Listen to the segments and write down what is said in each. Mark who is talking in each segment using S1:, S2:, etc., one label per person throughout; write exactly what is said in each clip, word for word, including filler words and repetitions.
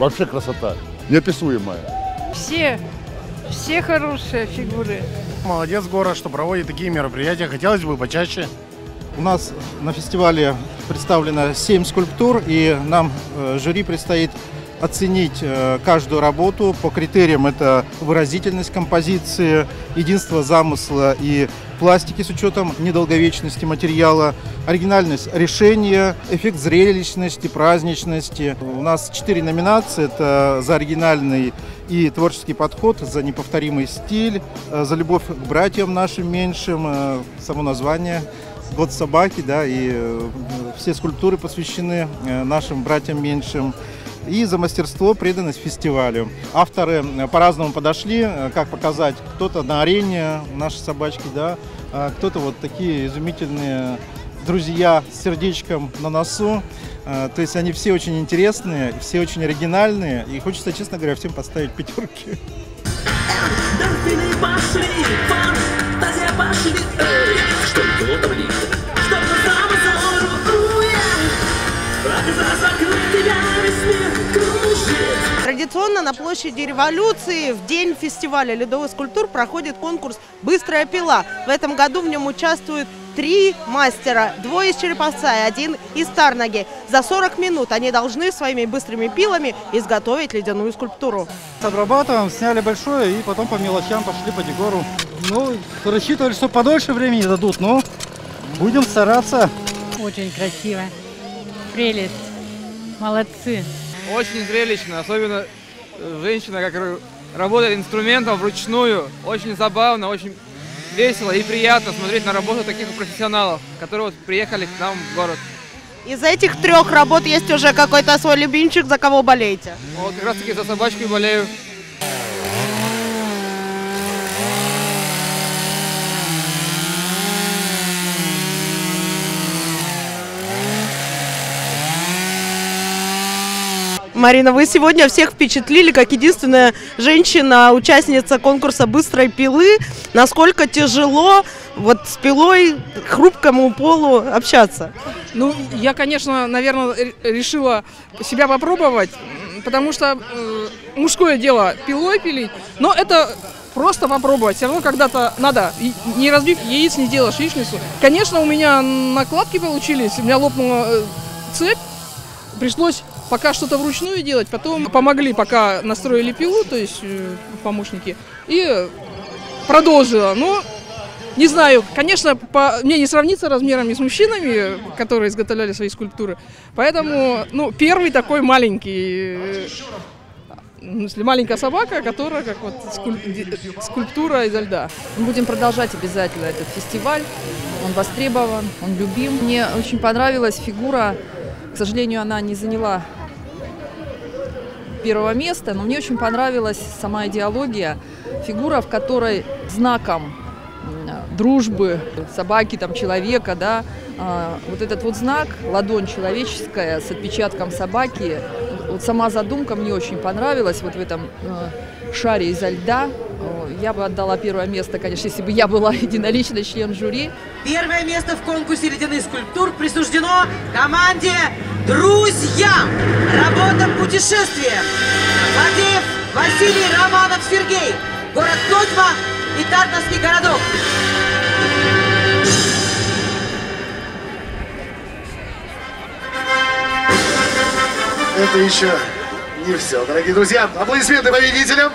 S1: Вообще красота, неописуемая.
S2: Все, все хорошие фигуры.
S3: Молодец город, что проводит такие мероприятия. Хотелось бы почаще.
S4: У нас на фестивале представлено семь скульптур, и нам, э, жюри, предстоит оценить э, каждую работу по критериям: это выразительность композиции, единство замысла и пластики с учетом недолговечности материала, оригинальность решения, эффект зрелищности, праздничности. У нас четыре номинации: это за оригинальный и творческий подход, за неповторимый стиль, э, за любовь к братьям нашим меньшим, э, само название «Год собаки», да, и э, все скульптуры посвящены э, нашим братьям меньшим. И за мастерство, преданность фестивалю. Авторы по-разному подошли, как показать. Кто-то на арене, наши собачки, да, а кто-то вот такие изумительные друзья с сердечком на носу. То есть они все очень интересные, все очень оригинальные. И хочется, честно говоря, всем поставить пятерки.
S5: Традиционно на площади Революции в день фестиваля ледовых скульптур проходит конкурс «Быстрая пила». В этом году в нем участвуют три мастера, двое из Череповца и один из Тарнаги. За сорок минут они должны своими быстрыми пилами изготовить ледяную скульптуру.
S6: Обрабатываем, сняли большое и потом по мелочам пошли по декору. Ну, рассчитывали, что подольше времени дадут, но будем стараться.
S2: Очень красиво. Прелесть. Молодцы.
S7: Очень зрелищно, особенно женщина, которая работает инструментом вручную. Очень забавно, очень весело и приятно смотреть на работу таких профессионалов, которые вот приехали к нам в город.
S5: Из этих трех работ есть уже какой-то свой любимчик, за кого болеете?
S7: Вот как раз таки за собачку болею.
S5: Марина, вы сегодня всех впечатлили, как единственная женщина, участница конкурса «Быстрой пилы». Насколько тяжело вот с пилой к хрупкому полу общаться?
S8: Ну, я, конечно, наверное, решила себя попробовать, потому что э, мужское дело пилой пилить, но это просто попробовать. Все равно когда-то надо, не разбив яиц, не делаешь яичницу. Конечно, у меня накладки получились, у меня лопнула цепь, пришлось пока что-то вручную делать, потом помогли, пока настроили пилу, то есть э, помощники, и продолжила. Но не знаю, конечно, по, мне не сравнится размерами с мужчинами, которые изготовляли свои скульптуры, поэтому, ну, первый такой маленький, э, если маленькая собака, которая как вот скульп, скульптура изо льда.
S9: Мы будем продолжать обязательно этот фестиваль, он востребован, он любим. Мне очень понравилась фигура. К сожалению, она не заняла первого места, но мне очень понравилась сама идеология, фигура, в которой знаком дружбы собаки, там, человека, да, вот этот вот знак, ладонь человеческая с отпечатком собаки, вот сама задумка мне очень понравилась, вот в этом шаре изо льда. Я бы отдала первое место, конечно, если бы я была единоличный член жюри.
S10: Первое место в конкурсе ледяных скульптур присуждено команде «Друзьям». Работа «Путешествие». Владеев Василий, Романов Сергей. Город Тотьма и Тарновский городок.
S11: Это еще не все, дорогие друзья. Аплодисменты победителям.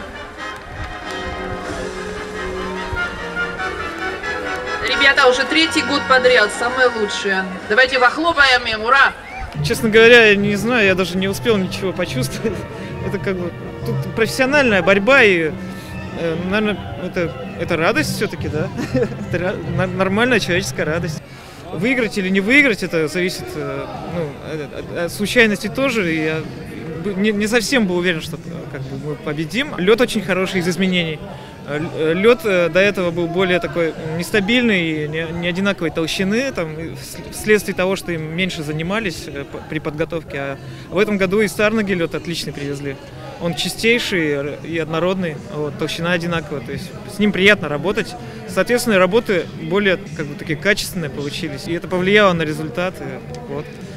S9: Ребята, уже третий год подряд, самые лучшие. Давайте похлопаем им, ура!
S12: Честно говоря, я не знаю, я даже не успел ничего почувствовать. Это как бы тут профессиональная борьба и, э, наверное, это, это радость все-таки, да? Это нормальная человеческая радость. Выиграть или не выиграть, это зависит, э, ну, от случайности тоже. И я не, не совсем был уверен, что как бы, мы победим. Лед очень хороший из изменений. Лед до этого был более такой нестабильный, не одинаковой толщины, там, вследствие того, что им меньше занимались при подготовке. А в этом году из Тарнаги лед отличный привезли. Он чистейший и однородный, вот, толщина одинаковая, то есть с ним приятно работать. Соответственно, работы более как бы, такие качественные получились, и это повлияло на результаты. Вот.